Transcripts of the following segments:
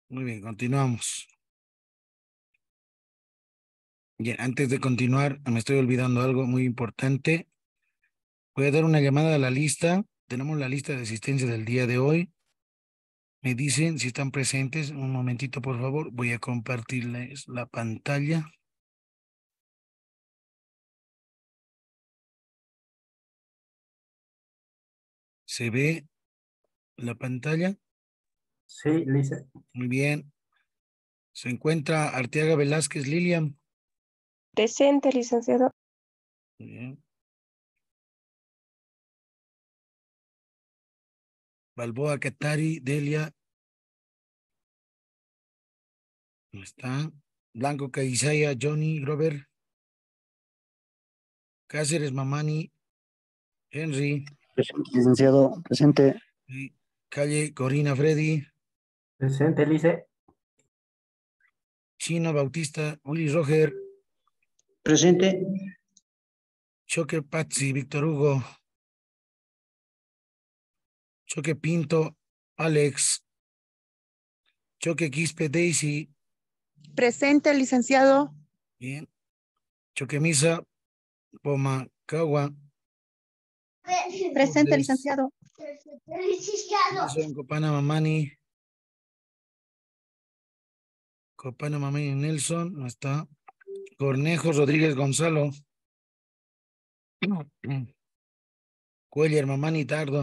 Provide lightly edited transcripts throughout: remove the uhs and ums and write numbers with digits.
Muy bien, continuamos. Bien, antes de continuar, me estoy olvidando algo muy importante. Voy a dar una llamada a la lista. Tenemos la lista de asistencia del día de hoy. Me dicen si están presentes. Un momentito, por favor. Voy a compartirles la pantalla. ¿Se ve la pantalla? Sí, Lice. Muy bien. Se encuentra Arteaga Velázquez Lilian. Presente, licenciado. Muy bien. Balboa Catari Delia. No está. Blanco Caizaya Johnny Grover. Cáceres Mamani Henry. Presente, licenciado, presente. Y Calle Corina Freddy. Presente, Lice. Chino Bautista Willy Roger. Presente. Choque Patsy Víctor Hugo. Choque Pinto Alex. Choque Quispe Daisy. Presente, licenciado. Bien. Choque Misa Pomacagua. Presente, licenciado. Nelson Copana Mamani. Copana Mamani Nelson. No está. Cornejo Rodríguez Gonzalo. Cuellar Mamani Tardo.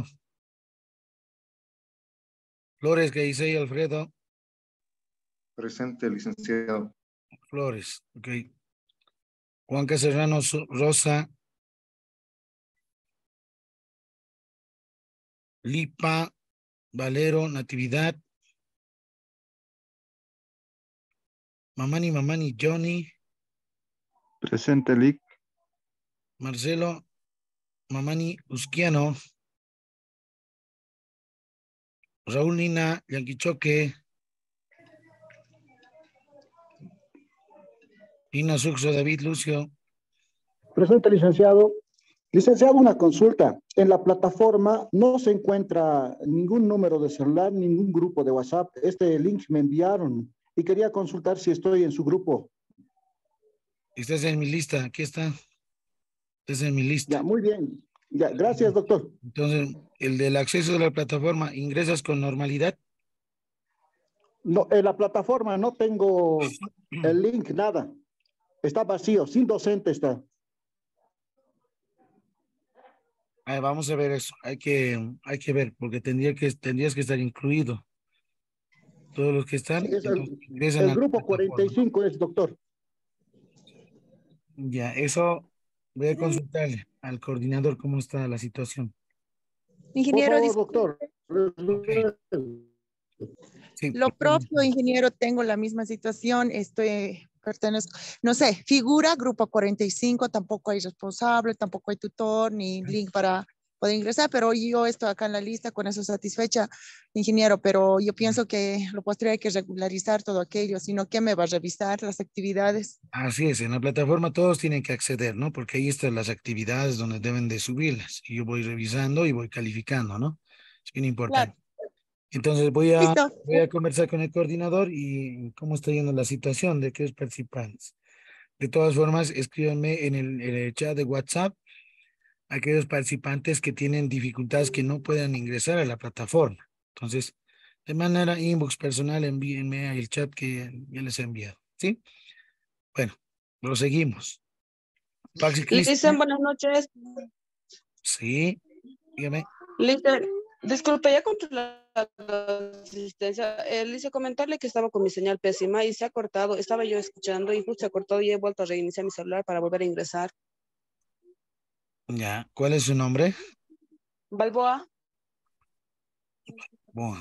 Flores Gaisei Alfredo. Presente, licenciado. Flores, ok. Juan Caserrano Rosa. Lipa, Valero, Natividad. Mamani Johnny. Presente, Lic. Marcelo, Mamani Usquiano. Raúl Nina, Yanquichoque. Nina Suxo, David Lucio. Presente, licenciado. Licenciado, una consulta. En la plataforma no se encuentra ningún número de celular, ningún grupo de WhatsApp. Este link me enviaron y quería consultar si estoy en su grupo. Estás en mi lista, aquí está. Estás en mi lista. Ya, muy bien. Ya, gracias, doctor. Entonces, el del acceso a la plataforma, ¿ingresas con normalidad? No, en la plataforma no tengo el link, nada. Está vacío, sin docente está. Vamos a ver eso. Hay que ver, porque tendrías que estar incluido. Todos los que están, Sí, es entonces, ingresan el a la grupo plataforma. 45 es, doctor. Ya, eso voy a consultarle al coordinador cómo está la situación. Por Ingeniero, favor, doctor. Ok, sí, lo propio, ingeniero, tengo la misma situación, pertenezco, no sé, figura grupo 45, tampoco hay responsable, tampoco hay tutor, ni link para poder ingresar, pero yo estoy acá en la lista, con eso satisfecha, ingeniero, pero yo pienso que lo posterior hay que regularizar todo aquello, sino que me va a revisar las actividades. así es, en la plataforma todos tienen que acceder, ¿no? Porque ahí están las actividades donde deben de subirlas. Y yo voy revisando y voy calificando, ¿no? Es bien Claro, importante. Entonces listo. voy a conversar con el coordinador y cómo está yendo la situación de aquellos participantes. De todas formas, escríbanme en el chat de WhatsApp aquellos participantes que tienen dificultades que no puedan ingresar a la plataforma. Entonces, de manera inbox personal, envíenme el chat que ya les he enviado. ¿Sí? Bueno, lo seguimos. Paxi Listen, Cristian. buenas noches. Sí, dígame. Listen, disculpe, ya controlé la asistencia. Le hice comentarle que estaba con mi señal pésima y se ha cortado. Estaba yo escuchando y justo se ha cortado y he vuelto a reiniciar mi celular para volver a ingresar. Ya, ¿cuál es su nombre? Balboa. Bueno,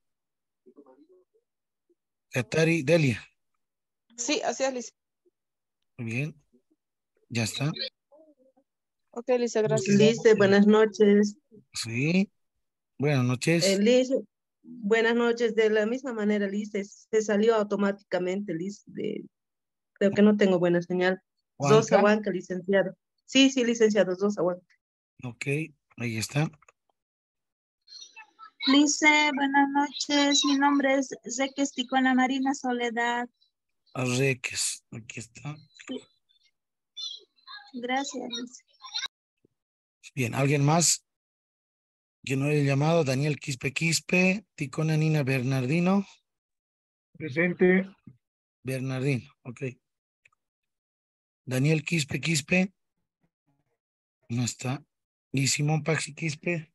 Katari Delia. Sí, así es, Lice. Muy bien, ya está. Ok, Lice, gracias. Lice, buenas noches. Sí, buenas noches. Lice, buenas noches. De la misma manera, Lice, se salió automáticamente, Lice. Creo que no tengo buena señal. Zosa Juanca. Huanca, licenciado. Sí, licenciado, Zosa Huanca. Ok, ahí está. Lice, buenas noches. Mi nombre es Reques Ticona Marina Soledad. Reques, aquí está. Sí. Gracias, Lice. Bien, ¿alguien más? Que no haya llamado. Daniel Quispe, Ticona Nina Bernardino. Presente. Bernardino, ok. Daniel Quispe. No está. ¿Y Simón Paxi Quispe?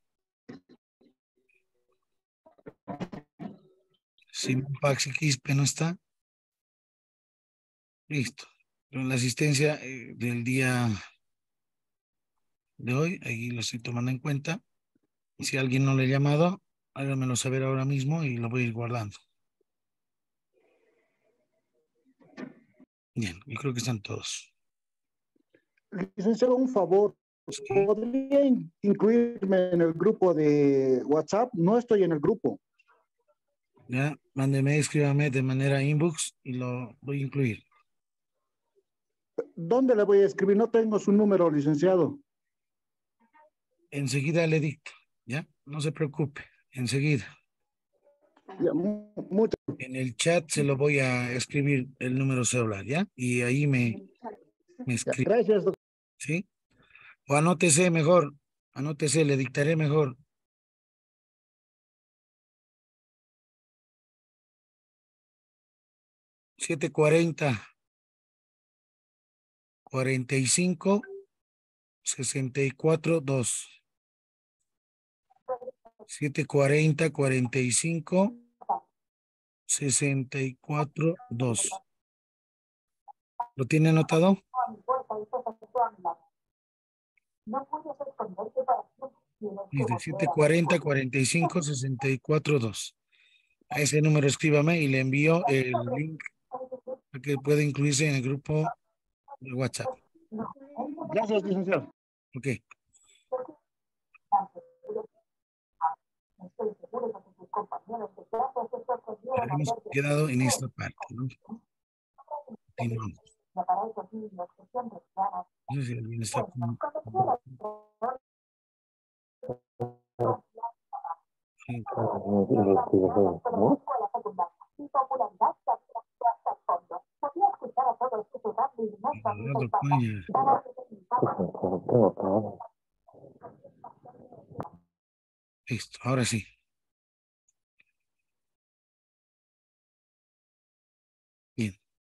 Simón Paxi Quispe no está. Listo. Con la asistencia del día de hoy, ahí lo estoy tomando en cuenta. Si alguien no le ha llamado, háganmelo saber ahora mismo y lo voy a ir guardando. Bien, yo creo que están todos. Licenciado, un favor. Sí. ¿Podría incluirme en el grupo de WhatsApp? No estoy en el grupo. Ya, mándeme, escríbame de manera inbox y lo voy a incluir. ¿Dónde le voy a escribir? No tengo su número, licenciado. Enseguida le dicto, ¿ya? No se preocupe, enseguida. Ya, muchas. En el chat se lo voy a escribir el número celular, ¿ya? Y ahí me escribe. Gracias, doctor. ¿Sí? O anótese mejor, anótese, le dictaré mejor. $740 45 64 2. 740 45 64 2. ¿Lo tiene anotado? Dice 740 45 64 2. A ese número escríbame y le envío el link para que pueda incluirse en el grupo de WhatsApp. Gracias, licenciado. Ok. Hemos quedado en esta parte, ¿no? Continuamos. No sé si alguien está con... Sí. Listo, ahora sí. Bien.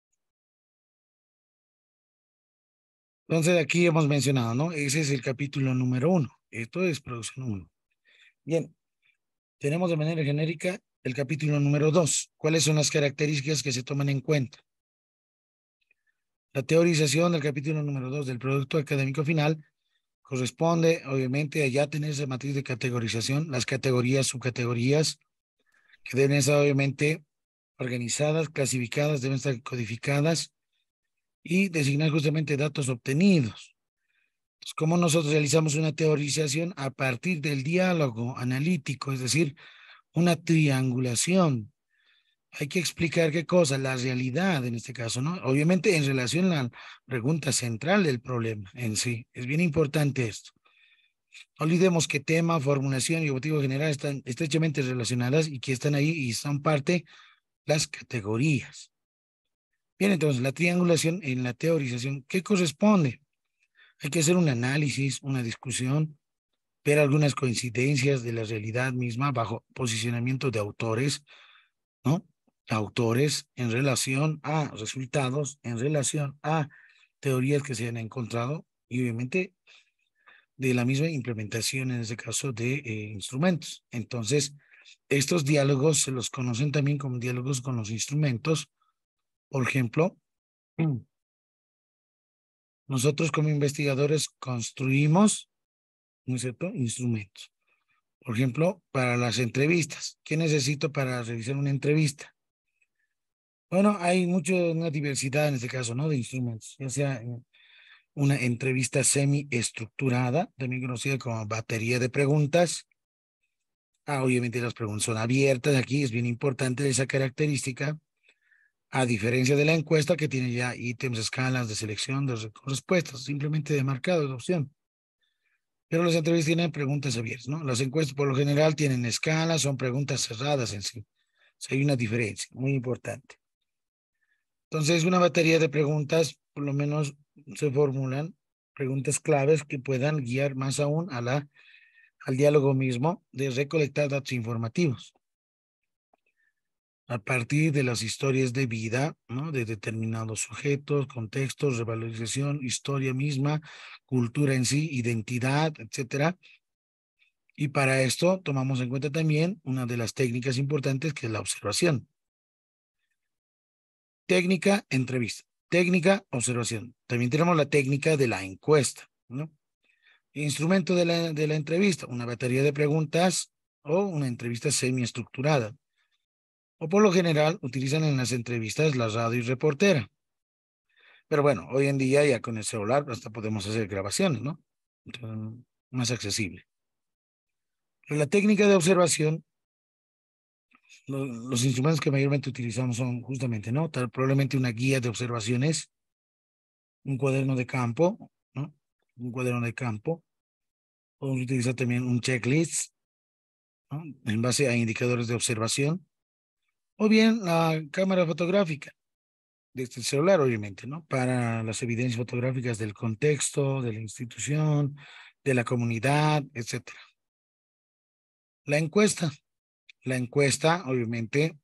Entonces aquí hemos mencionado, ¿no? Ese es el capítulo número 1. Esto es producción 1. Bien. Tenemos de manera genérica el capítulo número 2. ¿Cuáles son las características que se toman en cuenta? La teorización del capítulo número 2 del producto académico final corresponde, obviamente, a ya tener esa matriz de categorización, las categorías, subcategorías, que deben estar, obviamente, organizadas, clasificadas, deben estar codificadas y designar justamente datos obtenidos. Entonces, ¿cómo nosotros realizamos una teorización? A partir del diálogo analítico, es decir, una triangulación. Hay que explicar qué cosa, la realidad en este caso, ¿no? Obviamente en relación a la pregunta central del problema en sí. Es bien importante esto. No olvidemos que tema, formulación y objetivo general están estrechamente relacionadas y que están ahí y son parte las categorías. Bien, entonces la triangulación en la teorización, ¿qué corresponde? Hay que hacer un análisis, una discusión, ver algunas coincidencias de la realidad misma bajo posicionamiento de autores, ¿no? Autores en relación a resultados, en relación a teorías que se han encontrado y obviamente de la misma implementación, en este caso, de instrumentos. Entonces, estos diálogos se los conocen también como diálogos con los instrumentos. Por ejemplo, nosotros como investigadores construimos, ¿no es cierto?, instrumentos. Por ejemplo, para las entrevistas. ¿Qué necesito para realizar una entrevista? Bueno, hay una diversidad en este caso, ¿no? De instrumentos, ya sea una entrevista semi-estructurada, también conocida como batería de preguntas. Obviamente las preguntas son abiertas. Aquí es bien importante esa característica, a diferencia de la encuesta que tiene ya ítems, escalas de selección de respuestas, simplemente de marcado de opción. Pero las entrevistas tienen preguntas abiertas, ¿no? Las encuestas por lo general tienen escalas, son preguntas cerradas en sí. O sea, hay una diferencia muy importante. Entonces, una batería de preguntas, por lo menos se formulan preguntas claves que puedan guiar más aún a al diálogo mismo de recolectar datos informativos a partir de las historias de vida, ¿no? De determinados sujetos, contextos, revalorización, historia misma, cultura en sí, identidad, etcétera. Y para esto tomamos en cuenta también una de las técnicas importantes que es la observación. Técnica, entrevista. Técnica, observación. También tenemos la técnica de la encuesta, ¿no? Instrumento de la entrevista, una batería de preguntas o una entrevista semiestructurada. O por lo general utilizan en las entrevistas la radio y reportera. Pero bueno, hoy en día ya con el celular hasta podemos hacer grabaciones, ¿no? Entonces, más accesible. Pero la técnica de observación, los instrumentos que mayormente utilizamos son justamente, ¿no? Probablemente una guía de observaciones, un cuaderno de campo, ¿no? Un cuaderno de campo. Podemos utilizar también un checklist, ¿no? En base a indicadores de observación. O bien la cámara fotográfica de este celular, obviamente, ¿no? Para las evidencias fotográficas del contexto, de la institución, de la comunidad, etcétera. La encuesta, obviamente,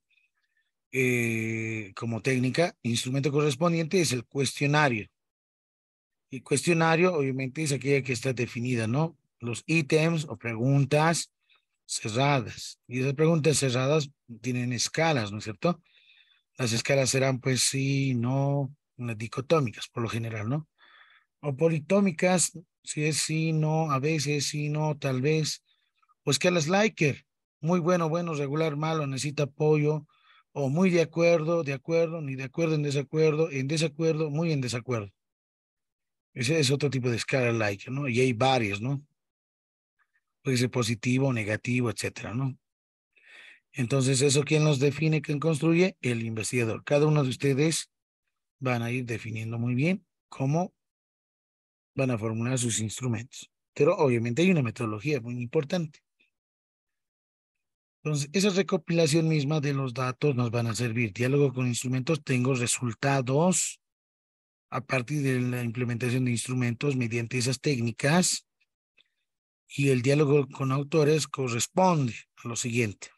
como técnica, instrumento correspondiente es el cuestionario. Y cuestionario, obviamente, es aquella que está definida, ¿no? Los ítems o preguntas cerradas. Y esas preguntas cerradas tienen escalas, ¿no es cierto? Las escalas serán, pues, sí, no, unas dicotómicas, por lo general, ¿no? O politómicas, si es sí, no, a veces, sí, no, tal vez. O escalas Likert, muy bueno, bueno, regular, malo, necesita apoyo. O muy de acuerdo, ni de acuerdo, en desacuerdo, muy en desacuerdo. Ese es otro tipo de escala Likert, ¿no? Y hay varios, ¿no? Puede ser positivo, negativo, etcétera, ¿no? Entonces, ¿eso quién los define, quién construye? El investigador. Cada uno de ustedes van a ir definiendo muy bien cómo van a formular sus instrumentos. Pero obviamente hay una metodología muy importante. Entonces, esa recopilación misma de los datos nos van a servir. Diálogo con instrumentos, tengo resultados a partir de la implementación de instrumentos mediante esas técnicas. Y el diálogo con autores corresponde a lo siguiente.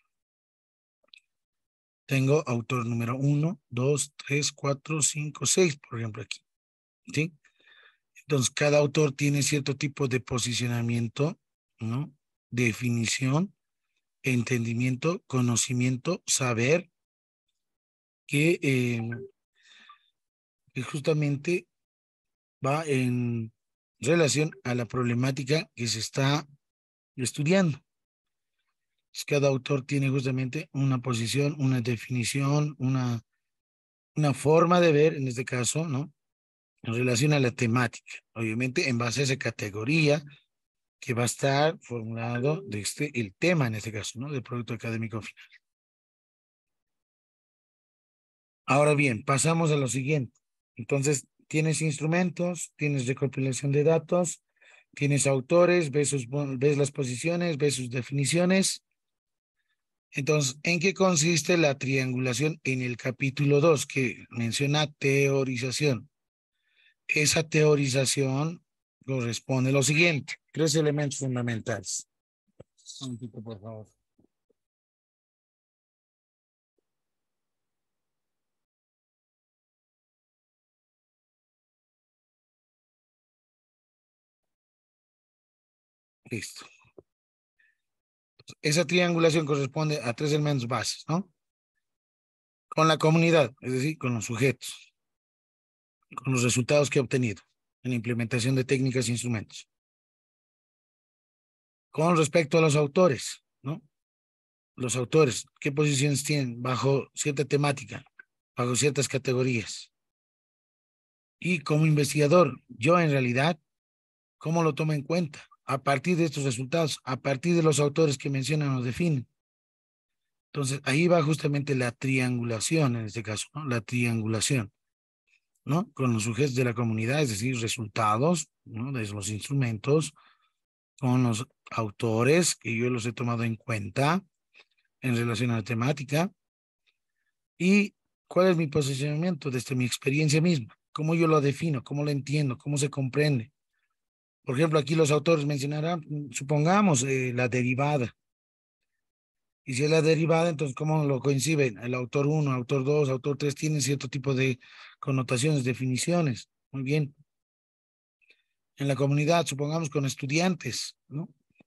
Tengo autor número 1, 2, 3, 4, 5, 6, por ejemplo, aquí. ¿Sí? Entonces, cada autor tiene cierto tipo de posicionamiento, ¿no? Definición, entendimiento, conocimiento, saber, que justamente va en relación a la problemática que se está estudiando. Pues cada autor tiene justamente una posición, una definición, una forma de ver, en este caso, ¿no? En relación a la temática, obviamente en base a esa categoría que va a estar formulado desde el tema, en este caso, ¿no? Del producto académico final. Ahora bien, pasamos a lo siguiente. Entonces, tienes instrumentos, tienes recopilación de datos, tienes autores, ves las posiciones, ves sus definiciones. Entonces, ¿en qué consiste la triangulación en el capítulo 2 que menciona teorización? Esa teorización corresponde a lo siguiente, 3 elementos fundamentales. Un momentito, por favor. Listo. Esa triangulación corresponde a 3 elementos bases, ¿no? Con la comunidad, es decir, con los sujetos, con los resultados que he obtenido en la implementación de técnicas e instrumentos. Con respecto a los autores, ¿no? Los autores, ¿qué posiciones tienen bajo cierta temática, bajo ciertas categorías? Y como investigador, yo en realidad, ¿cómo lo tomo en cuenta? A partir de estos resultados, a partir de los autores que mencionan o definen. Entonces, ahí va justamente la triangulación, en este caso, ¿no? La triangulación, ¿no? Con los sujetos de la comunidad, es decir, resultados, ¿no? De los instrumentos, con los autores que yo los he tomado en cuenta en relación a la temática y cuál es mi posicionamiento desde mi experiencia misma, cómo yo lo defino, cómo lo entiendo, cómo se comprende. Por ejemplo, aquí los autores mencionarán, supongamos, la derivada. Y si es la derivada, entonces, ¿cómo lo coinciden? El autor 1, autor 2, autor 3 tienen cierto tipo de connotaciones, definiciones. Muy bien. En la comunidad, supongamos con estudiantes, ¿no?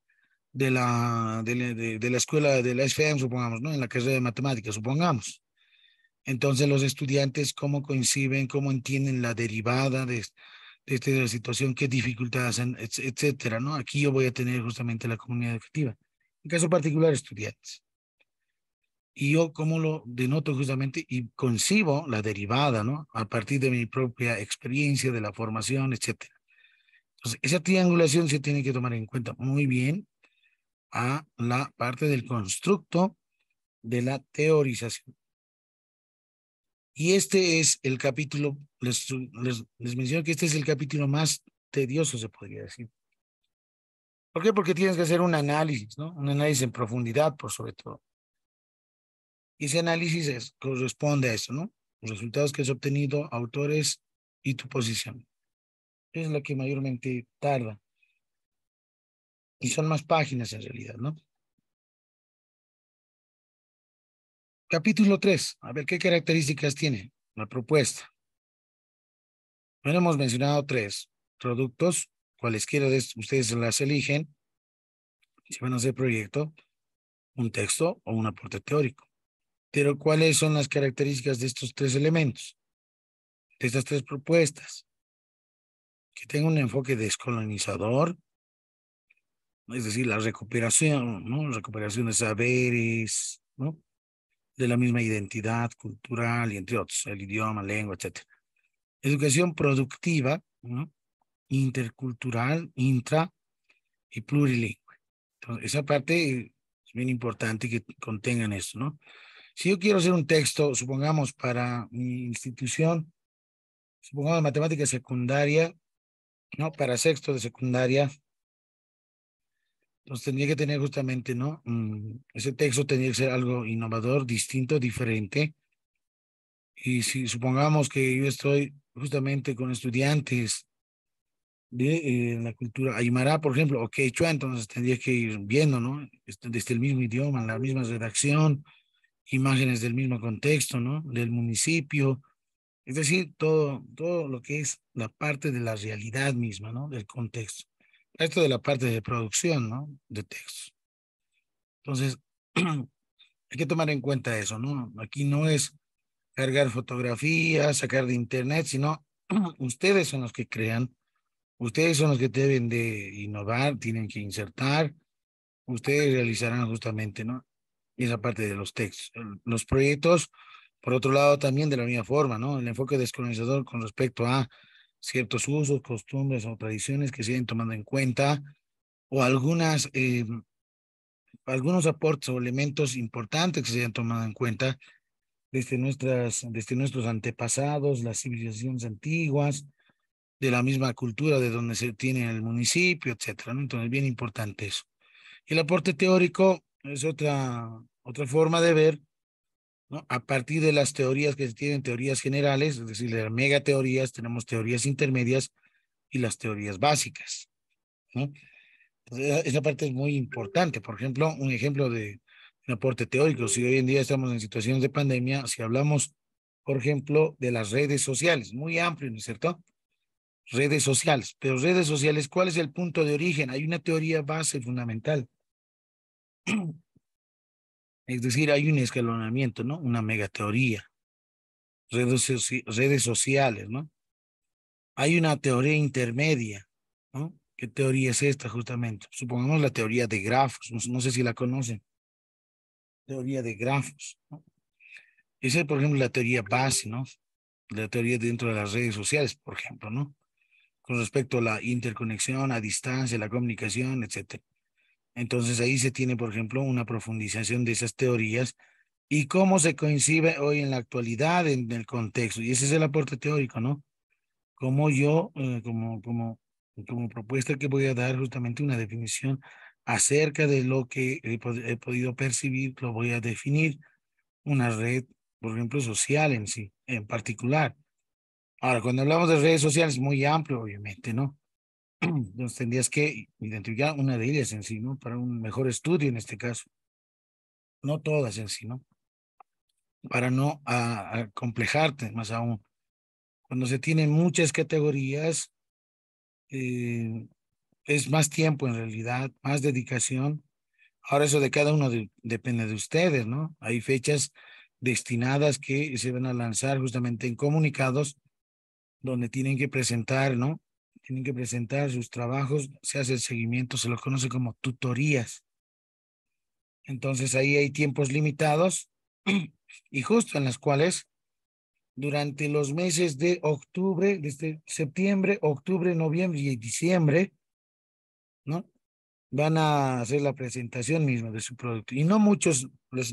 De la escuela de la SFM, supongamos, ¿no? En la carrera de matemáticas, supongamos. Entonces, los estudiantes, ¿cómo coinciden? ¿Cómo entienden la derivada de esta situación? ¿Qué dificultades, etcétera, ¿no? Aquí yo voy a tener justamente la comunidad educativa. En caso particular, estudiantes. Y yo cómo lo denoto justamente y concibo la derivada, ¿no? A partir de mi propia experiencia, de la formación, etcétera. Entonces, esa triangulación se tiene que tomar en cuenta muy bien a la parte del constructo de la teorización. Y este es el capítulo, les menciono que este es el capítulo más tedioso, se podría decir. ¿Por qué? Porque tienes que hacer un análisis, ¿no? Un análisis en profundidad, por sobre todo. Y ese análisis corresponde a eso, ¿no? Los resultados que has obtenido, autores y tu posición. Es la que mayormente tarda. Y son más páginas en realidad, ¿no? Capítulo 3. A ver, ¿qué características tiene la propuesta? Bueno, hemos mencionado 3 productos, cualesquiera de ustedes las eligen, si van a hacer proyecto, un texto o un aporte teórico. Pero, ¿cuáles son las características de estos 3 elementos? De estas 3 propuestas. Que tenga un enfoque descolonizador, es decir, la recuperación, ¿no? Recuperación de saberes, ¿no? De la misma identidad cultural y entre otros, el idioma, lengua, etc. Educación productiva, ¿no? Intercultural, intra y plurilingüe. Entonces, esa parte es bien importante que contengan esto, ¿no? Si yo quiero hacer un texto, supongamos, para mi institución, supongamos matemática secundaria, ¿no? Para sexto de secundaria, entonces tendría que tener justamente, ¿no? Ese texto tendría que ser algo innovador, distinto, diferente. Y si supongamos que yo estoy justamente con estudiantes de la cultura aymara, por ejemplo, o quechua, entonces tendría que ir viendo, ¿no? Desde el mismo idioma, la misma redacción, imágenes del mismo contexto, ¿no? Del municipio, es decir, todo lo que es la parte de la realidad misma, ¿no? Del contexto. Esto de la parte de producción, ¿no? De textos. Entonces, hay que tomar en cuenta eso, ¿no? Aquí no es cargar fotografías, sacar de internet, sino ustedes son los que crean, ustedes son los que deben de innovar, tienen que insertar, ustedes realizarán justamente, ¿no? Esa parte de los textos. Los proyectos, por otro lado, también de la misma forma, ¿no? El enfoque descolonizador con respecto a ciertos usos, costumbres o tradiciones que se hayan tomado en cuenta, o algunos aportes o elementos importantes que se hayan tomado en cuenta desde nuestros antepasados, las civilizaciones antiguas, de la misma cultura de donde se tiene el municipio, etcétera, ¿no? Entonces, bien importante eso. El aporte teórico es otra forma de ver, ¿no? A partir de las teorías que se tienen, teorías generales, es decir, las megateorías, tenemos teorías intermedias y las teorías básicas, ¿no? Entonces, esa parte es muy importante. Por ejemplo, un ejemplo de un aporte teórico, si hoy en día estamos en situaciones de pandemia, si hablamos, por ejemplo, de las redes sociales, muy amplio, ¿no es cierto? Redes sociales, pero redes sociales, ¿cuál es el punto de origen? Hay una teoría base fundamental. Es decir, hay un escalonamiento, ¿no? Una megateoría. Redes sociales, ¿no? Hay una teoría intermedia, ¿no? ¿Qué teoría es esta justamente? Supongamos la teoría de grafos, no sé si la conocen. Teoría de grafos, ¿no? Esa es, por ejemplo, la teoría base, ¿no? La teoría dentro de las redes sociales, por ejemplo, ¿no? Con respecto a la interconexión, a distancia, la comunicación, etcétera. Entonces ahí se tiene, por ejemplo, una profundización de esas teorías y cómo se coincide hoy en la actualidad en el contexto. Y ese es el aporte teórico, ¿no? Como yo, como como propuesta que voy a dar justamente una definición acerca de lo que he podido percibir, lo voy a definir una red, por ejemplo, social en sí, en particular. Ahora, cuando hablamos de redes sociales, es muy amplio, obviamente, ¿no? Entonces tendrías que identificar una de ellas en sí, ¿no? Para un mejor estudio en este caso. No todas en sí, ¿no? Para no complejarte más aún. Cuando se tienen muchas categorías, es más tiempo en realidad, más dedicación. Ahora eso de cada uno depende de ustedes, ¿no? Hay fechas destinadas que se van a lanzar justamente en comunicados donde tienen que presentar, ¿no? Tienen que presentar sus trabajos, se hace el seguimiento, se los conoce como tutorías. Entonces ahí hay tiempos limitados y justo en las cuales durante los meses de octubre, desde septiembre, octubre, noviembre y diciembre, ¿no? Van a hacer la presentación misma de su producto. Y no muchos,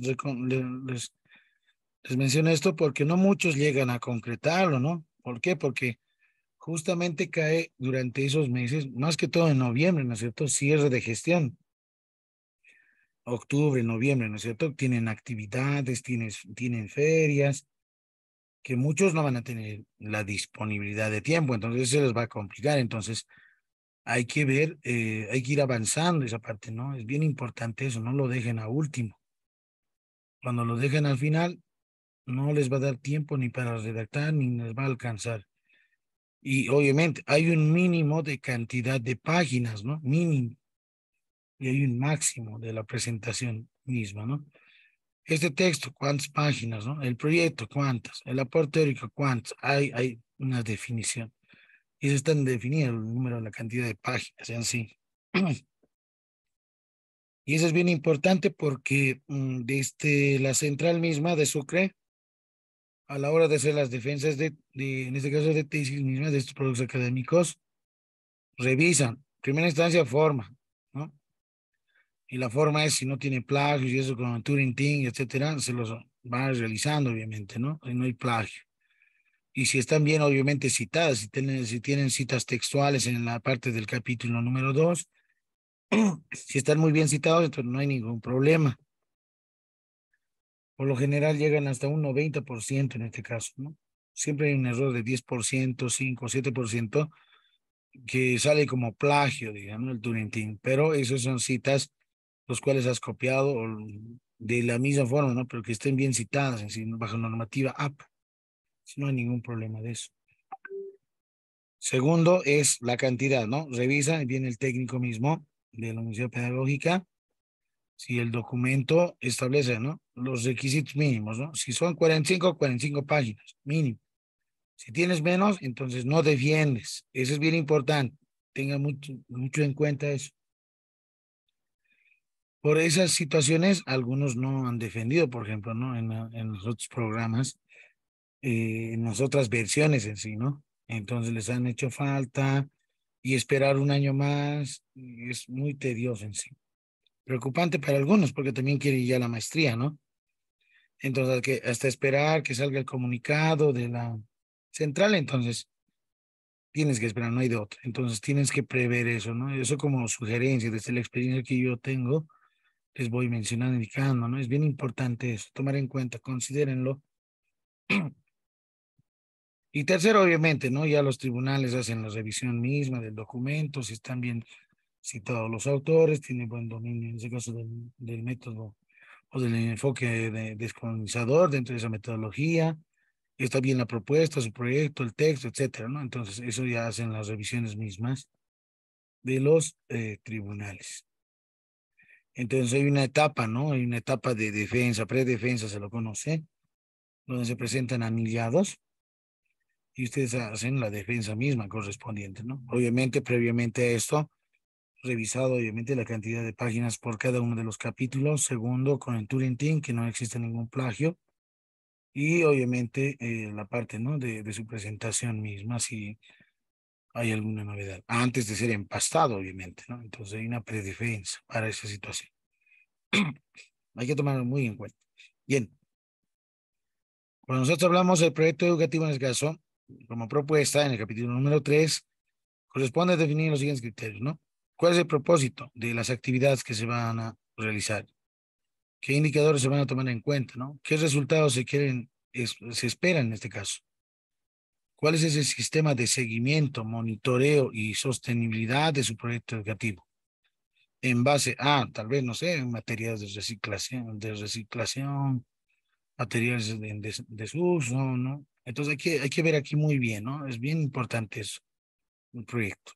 les menciono esto porque no muchos llegan a concretarlo, ¿no? ¿Por qué? Porque justamente cae durante esos meses, más que todo en noviembre, ¿no es cierto? Cierre de gestión. Octubre, noviembre, ¿no es cierto? Tienen actividades, tienen ferias, que muchos no van a tener la disponibilidad de tiempo, entonces se les va a complicar. Entonces hay que ver, hay que ir avanzando esa parte, ¿no? Es bien importante eso, no lo dejen a último. Cuando lo dejen al final, no les va a dar tiempo ni para redactar, ni les va a alcanzar. Y obviamente hay un mínimo de cantidad de páginas, ¿no? Mínimo. Y hay un máximo de la presentación misma, ¿no? Este texto, ¿cuántas páginas, no? El proyecto, ¿cuántas? El aporte teórico, ¿cuántas? Hay una definición. Y eso está definido el número, la cantidad de páginas en sí. Y eso es bien importante porque desde la central misma de Sucre, a la hora de hacer las defensas en este caso de tesis mismas de estos productos académicos, revisan, primera instancia, forma, ¿no? Y la forma es si no tiene plagios y eso con Turing Team, etcétera, se los va realizando, obviamente, ¿no? Y no hay plagio. Y si están bien, obviamente, citadas, si tienen citas textuales en la parte del capítulo número 2, si están muy bien citados, entonces no hay ningún problema. Por lo general llegan hasta un 90% en este caso, ¿no? Siempre hay un error de 10%, 5, 7% que sale como plagio, digamos, el Turing Team, pero esas son citas los cuales has copiado de la misma forma, ¿no? Pero que estén bien citadas en sí, bajo normativa APA. No hay ningún problema de eso. Segundo es la cantidad, ¿no? Revisa, viene el técnico mismo de la Universidad Pedagógica, si el documento establece, ¿no? Los requisitos mínimos, ¿no? Si son 45 páginas, mínimo. Si tienes menos, entonces no defiendes. Eso es bien importante. Tenga mucho en cuenta eso. Por esas situaciones, algunos no han defendido, por ejemplo, ¿no? En los otros programas, en las otras versiones en sí, ¿no? Entonces les han hecho falta y esperar un año más es muy tedioso en sí. Preocupante para algunos porque también quieren ya la maestría, ¿no? Entonces, hasta esperar que salga el comunicado de la central, entonces tienes que esperar, no hay de otra. Entonces tienes que prever eso, ¿no? Eso como sugerencia desde la experiencia que yo tengo, les voy mencionando, indicando, ¿no? Es bien importante eso, tomar en cuenta, considérenlo. Y tercero, obviamente, ¿no? Ya los tribunales hacen la revisión misma del documento, si están bien citados los autores, tienen buen dominio, en ese caso, del método o del enfoque descolonizador dentro de esa metodología, está bien la propuesta, su proyecto, el texto, etcétera, ¿no? Entonces, eso ya hacen las revisiones mismas de los tribunales. Entonces, hay una etapa, ¿no? Hay una etapa de defensa, predefensa, se lo conoce, donde se presentan anillados y ustedes hacen la defensa misma correspondiente, ¿no? Obviamente, previamente a esto, revisado obviamente la cantidad de páginas por cada uno de los capítulos. Segundo, con el Turing Team, que no existe ningún plagio. Y obviamente la parte, ¿no? de su presentación misma, si hay alguna novedad. Antes de ser empastado, obviamente, ¿no? Entonces hay una predefensa para esa situación. Hay que tomarlo muy en cuenta. Bien. Cuando nosotros hablamos del proyecto educativo en el caso, como propuesta, en el capítulo número 3, corresponde definir los siguientes criterios, ¿no? ¿Cuál es el propósito de las actividades que se van a realizar? ¿Qué indicadores se van a tomar en cuenta, ¿no? ¿Qué resultados se esperan en este caso? ¿Cuál es ese sistema de seguimiento, monitoreo y sostenibilidad de su proyecto educativo? En base a, tal vez, no sé, materiales de reciclación, materiales en desuso, ¿no? Entonces hay que ver aquí muy bien, ¿no? Es bien importante eso, un proyecto.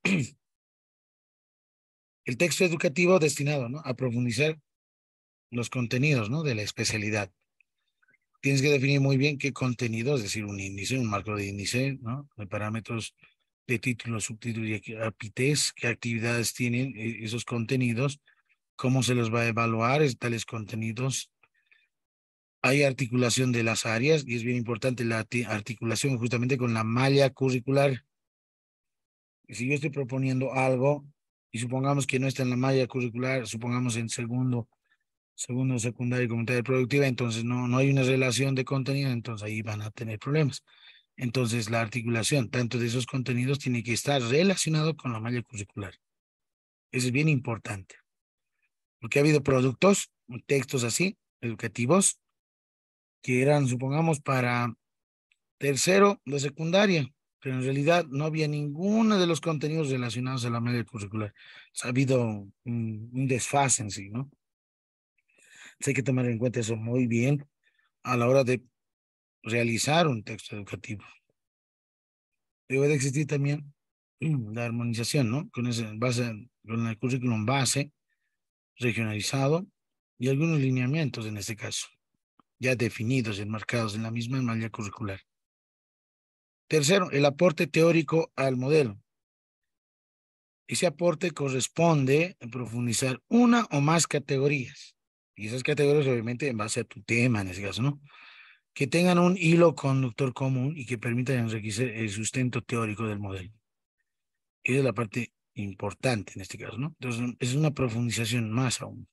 El texto educativo destinado, ¿no? A profundizar los contenidos, ¿no? De la especialidad. Tienes que definir muy bien qué contenido, es decir, un índice, un marco de índice, ¿no? De parámetros de título, subtítulo y rapidez, qué actividades tienen esos contenidos, cómo se los va a evaluar tales contenidos. Hay articulación de las áreas y es bien importante la articulación justamente con la malla curricular. Y si yo estoy proponiendo algo y supongamos que no está en la malla curricular, supongamos en segundo, secundaria y comunitaria productiva, entonces no hay una relación de contenido, entonces ahí van a tener problemas. Entonces la articulación tanto de esos contenidos tiene que estar relacionado con la malla curricular. Eso es bien importante. Porque ha habido productos, textos así, educativos, que eran, supongamos, para tercero de secundaria, pero en realidad no había ninguno de los contenidos relacionados a la malla curricular. Ha habido un desfase en sí, ¿no? Entonces hay que tomar en cuenta eso muy bien a la hora de realizar un texto educativo. Debe de existir también la armonización, ¿no? Con el currículum base, regionalizado, y algunos lineamientos en este caso, ya definidos, enmarcados en la misma malla curricular. Tercero, el aporte teórico al modelo. Ese aporte corresponde a profundizar una o más categorías. Y esas categorías, obviamente, en base a tu tema, en ese caso, ¿no? Que tengan un hilo conductor común y que permitan enriquecer el sustento teórico del modelo. Esa es la parte importante en este caso, ¿no? Entonces, es una profundización más aún.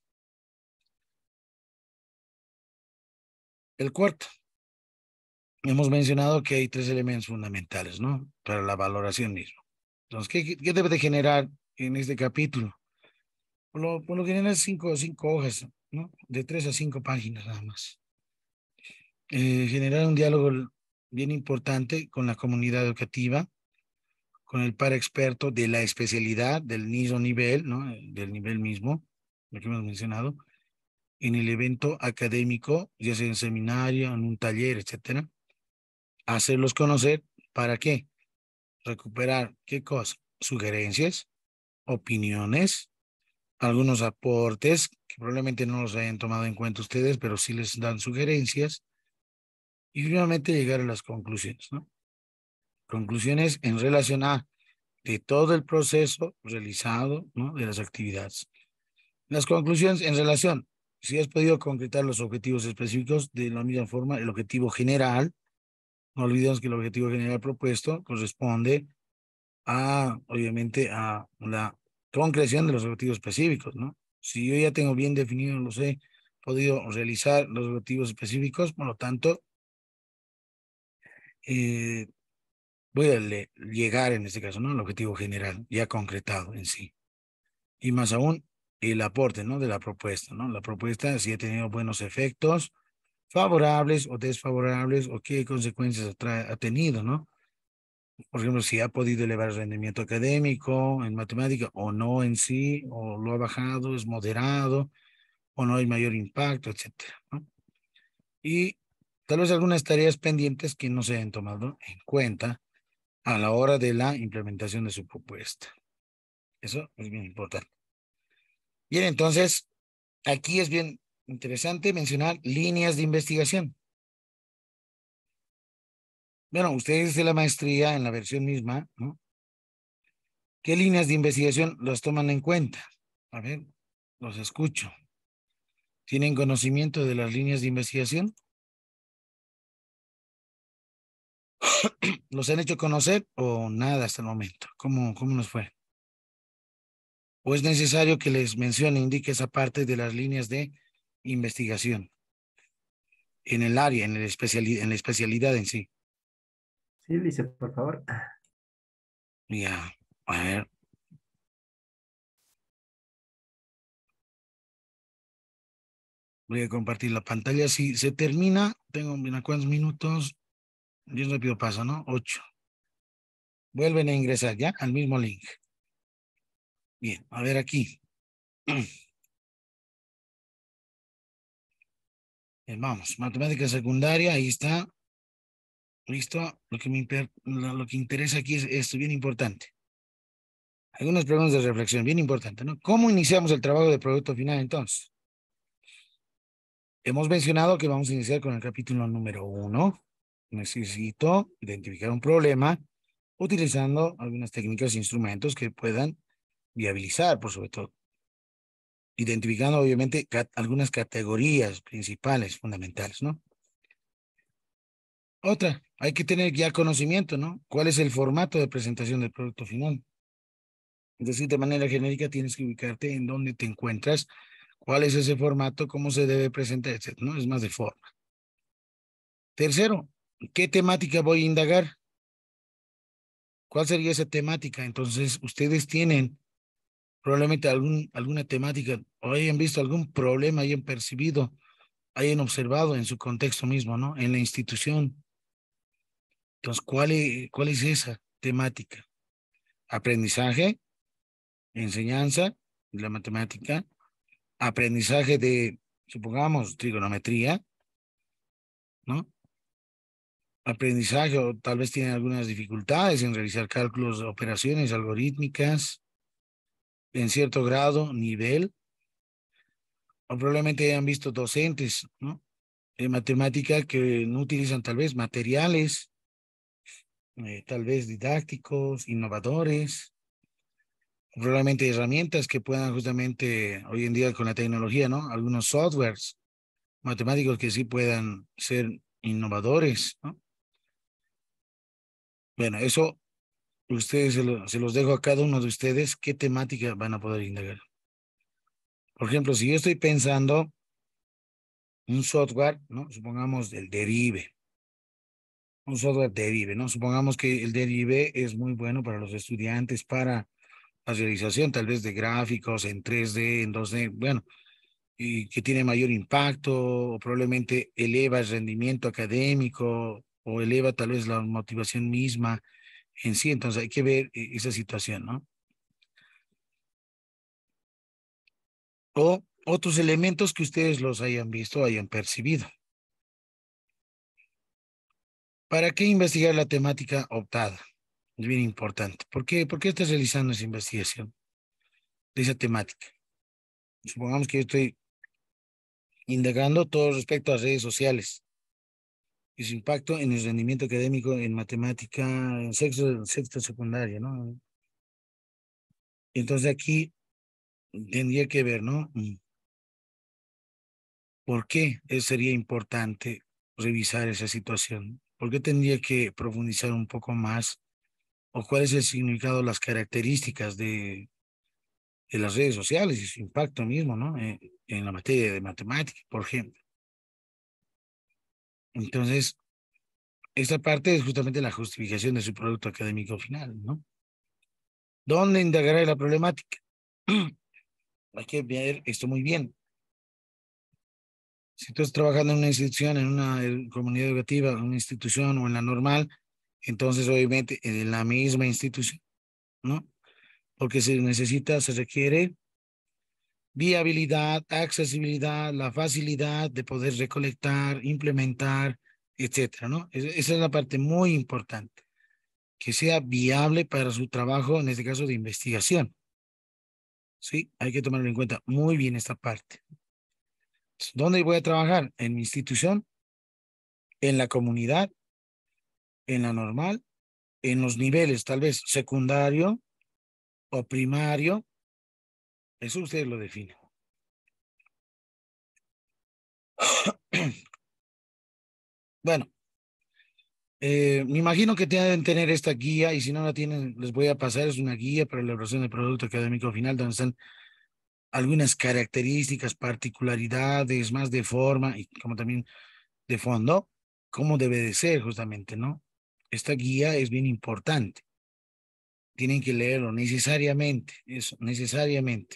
El cuarto, hemos mencionado que hay 3 elementos fundamentales, ¿no? Para la valoración misma. Entonces, ¿qué debe de generar en este capítulo? Por lo general, cinco hojas, ¿no? De 3 a 5 páginas nada más. Generar un diálogo bien importante con la comunidad educativa, con el par experto de la especialidad, del mismo nivel, ¿no? Del nivel mismo, lo que hemos mencionado, en el evento académico, ya sea en seminario, en un taller, etcétera. Hacerlos conocer, ¿para qué? Recuperar, ¿qué cosa? Sugerencias, opiniones, algunos aportes que probablemente no los hayan tomado en cuenta ustedes, pero sí les dan sugerencias y finalmente llegar a las conclusiones, ¿no? Conclusiones en relación a de todo el proceso realizado, ¿no? De las actividades. Las conclusiones en relación, si has podido concretar los objetivos específicos de la misma forma, el objetivo general, no olvidemos que el objetivo general propuesto corresponde obviamente, a la concreción de los objetivos específicos, ¿no? Si yo ya tengo bien definido, los he podido realizar los objetivos específicos, por lo tanto, voy a llegar en este caso, ¿no? Al objetivo general, ya concretado en sí. Y más aún, el aporte, ¿no? De la propuesta, ¿no? La propuesta, si ha tenido buenos efectos, favorables o desfavorables, o qué consecuencias ha tenido, ¿no? Por ejemplo, si ha podido elevar el rendimiento académico en matemática o no en sí, o lo ha bajado, es moderado, o no hay mayor impacto, etcétera, ¿no? Y tal vez algunas tareas pendientes que no se han tomado en cuenta a la hora de la implementación de su propuesta. Eso es bien importante. Bien, entonces, aquí es bien interesante mencionar líneas de investigación. Bueno, ustedes de la maestría en la versión misma, ¿no? ¿Qué líneas de investigación los toman en cuenta? A ver, los escucho. ¿Tienen conocimiento de las líneas de investigación? ¿Los han hecho conocer o nada hasta el momento? ¿Cómo nos fue? ¿O es necesario que les mencione, indique esa parte de las líneas de investigación en el área, en la especialidad en sí? Sí, Lice, por favor. Ya. A ver. Voy a compartir la pantalla. Si se termina, tengo unos cuantos minutos. Bien rápido pasa, ¿no? 8. Vuelven a ingresar ya al mismo link. Bien, a ver aquí. Bien, vamos, matemática secundaria, ahí está. Listo. Lo que interesa aquí es esto, bien importante. Algunas preguntas de reflexión, bien importante, ¿no? ¿Cómo iniciamos el trabajo de producto final entonces? Hemos mencionado que vamos a iniciar con el capítulo número 1. Necesito identificar un problema utilizando algunas técnicas e instrumentos que puedan viabilizar, por sobre todo. Identificando, obviamente, algunas categorías principales, fundamentales, ¿no? Otra, hay que tener ya conocimiento, ¿no? ¿Cuál es el formato de presentación del producto final? Es decir, de manera genérica tienes que ubicarte en dónde te encuentras, cuál es ese formato, cómo se debe presentar, etc., ¿no? Es más de forma. Tercero, ¿qué temática voy a indagar? ¿Cuál sería esa temática? Entonces, ustedes tienen probablemente alguna temática o hayan visto algún problema, hayan percibido, hayan observado en su contexto mismo, ¿no? En la institución. Entonces, ¿cuál es esa temática? Aprendizaje, enseñanza de la matemática, aprendizaje de, supongamos, trigonometría, ¿no? Aprendizaje, o tal vez tienen algunas dificultades en realizar cálculos, operaciones algorítmicas, en cierto grado, nivel, o probablemente hayan visto docentes, ¿no? En matemática que no utilizan tal vez materiales, tal vez didácticos, innovadores, probablemente herramientas que puedan justamente hoy en día con la tecnología, ¿no? Algunos softwares matemáticos que sí puedan ser innovadores, ¿no? Bueno, eso ustedes se los dejo a cada uno de ustedes, qué temática van a poder indagar. Por ejemplo, si yo estoy pensando un software, ¿no? Supongamos el Derive. Un software Derive, ¿no? Supongamos que el Derive es muy bueno para los estudiantes, para la realización tal vez de gráficos en 3D, en 2D, bueno, y que tiene mayor impacto, o probablemente eleva el rendimiento académico, o eleva tal vez la motivación misma en sí. Entonces hay que ver esa situación, ¿no? O otros elementos que ustedes los hayan visto, hayan percibido. ¿Para qué investigar la temática optada? Es bien importante. ¿Por qué estás realizando esa investigación de esa temática? Supongamos que yo estoy indagando todo respecto a redes sociales y su impacto en el rendimiento académico en matemática en sexto secundaria, ¿no? Entonces aquí tendría que ver, ¿no? ¿Por qué sería importante revisar esa situación? ¿Por qué tendría que profundizar un poco más? ¿O cuál es el significado, las características de las redes sociales y su impacto mismo, ¿no? En la materia de matemática, por ejemplo. Entonces, esta parte es justamente la justificación de su producto académico final, ¿no? ¿Dónde indagará la problemática? Hay que ver esto muy bien. Si tú estás trabajando en una institución, en una comunidad educativa, en una institución o en la normal, entonces obviamente en la misma institución, ¿no? Porque se necesita, se requiere viabilidad, accesibilidad, la facilidad de poder recolectar, implementar, etcétera, ¿no? Esa es la parte muy importante, que sea viable para su trabajo, en este caso de investigación. Sí, hay que tomarlo en cuenta muy bien esta parte. ¿Dónde voy a trabajar? En mi institución, en la comunidad, en la normal, en los niveles, tal vez secundario o primario. Eso ustedes lo definen. Bueno, me imagino que deben tener esta guía, y si no la tienen, les voy a pasar. Es una guía para la elaboración del producto académico final, donde están algunas características, particularidades, más de forma y como también de fondo, cómo debe de ser justamente, ¿no? Esta guía es bien importante. tienen que leerlo necesariamente, eso, necesariamente.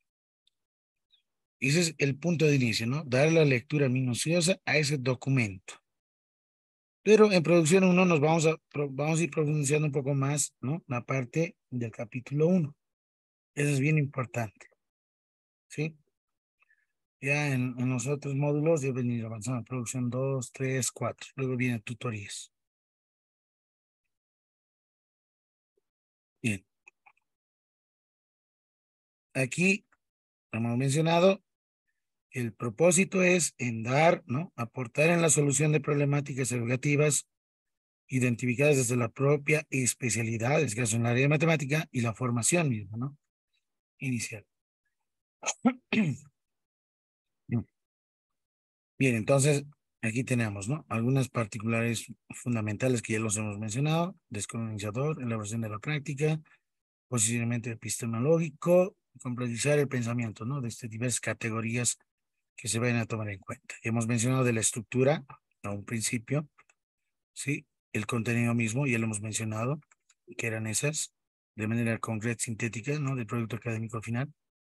Ese es el punto de inicio, ¿no? Dar la lectura minuciosa a ese documento. Pero en producción 1 nos vamos a ir profundizando un poco más, ¿no? La parte del capítulo 1. Eso es bien importante, ¿sí? Ya en los otros módulos deben venir avanzando. Producción 2, 3, 4. Luego vienen tutorías. Bien. Aquí, como hemos mencionado, el propósito es en dar, ¿no? Aportar en la solución de problemáticas educativas identificadas desde la propia especialidad, en este caso en el área de matemática, y la formación misma, ¿no? Inicial. Bien, entonces, aquí tenemos, ¿no? Algunas particulares fundamentales que ya los hemos mencionado: descolonizador, elaboración de la práctica, posicionamiento epistemológico, complejizar el pensamiento, ¿no? De diversas categorías que se vayan a tomar en cuenta. Hemos mencionado de la estructura a un principio, ¿sí? El contenido mismo, ya lo hemos mencionado, que eran esas, de manera concreta, sintética, ¿no? Del producto académico final.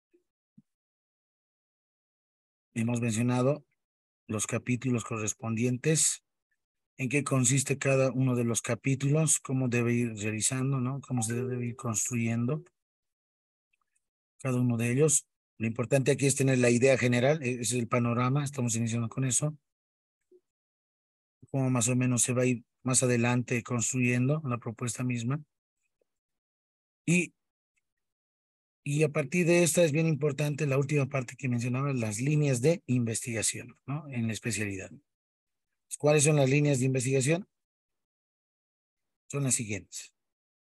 Hemos mencionado los capítulos correspondientes, en qué consiste cada uno de los capítulos, cómo debe ir realizando, ¿no? Cómo se debe ir construyendo cada uno de ellos. Lo importante aquí es tener la idea general, ese es el panorama, estamos iniciando con eso. Cómo más o menos se va a ir más adelante construyendo la propuesta misma. Y a partir de esta es bien importante la última parte que mencionaba, las líneas de investigación, ¿no? En la especialidad. ¿Cuáles son las líneas de investigación? Son las siguientes.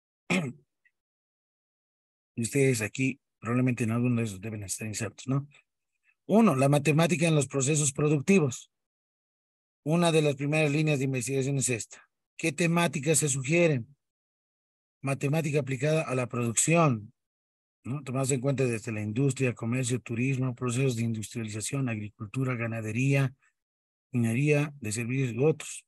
Y ustedes aquí, probablemente en alguno de esos deben estar insertos, ¿no? 1, la matemática en los procesos productivos. Una de las primeras líneas de investigación es esta. ¿Qué temáticas se sugieren? Matemática aplicada a la producción, ¿no? Tomados en cuenta desde la industria, comercio, turismo, procesos de industrialización, agricultura, ganadería, minería, de servicios y otros.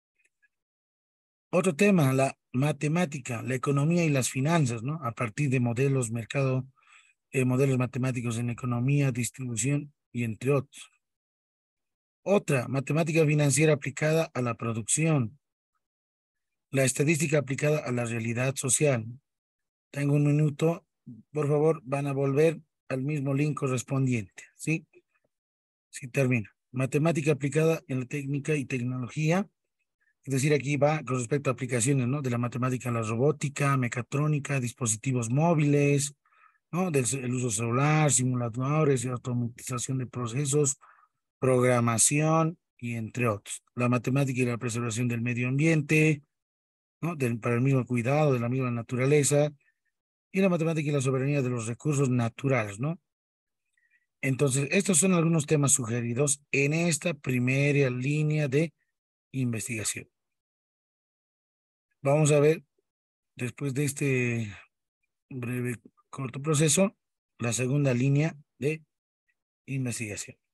Otro tema, la matemática, la economía y las finanzas, ¿no? A partir de modelos modelos matemáticos en economía, distribución y entre otros. Otra, matemática financiera aplicada a la producción. La estadística aplicada a la realidad social. Tengo un minuto, por favor, van a volver al mismo link correspondiente, ¿sí? Sí, termino. Matemática aplicada en la técnica y tecnología. Es decir, aquí va con respecto a aplicaciones, ¿no? De la matemática en la robótica, mecatrónica, dispositivos móviles, ¿no? El uso celular, simuladores y automatización de procesos, programación y entre otros. La matemática y la preservación del medio ambiente, ¿no? Para el mismo cuidado de la misma naturaleza, y la matemática y la soberanía de los recursos naturales, ¿no? Entonces, estos son algunos temas sugeridos en esta primera línea de investigación. Vamos a ver, después de este breve, corto proceso, la segunda línea de investigación.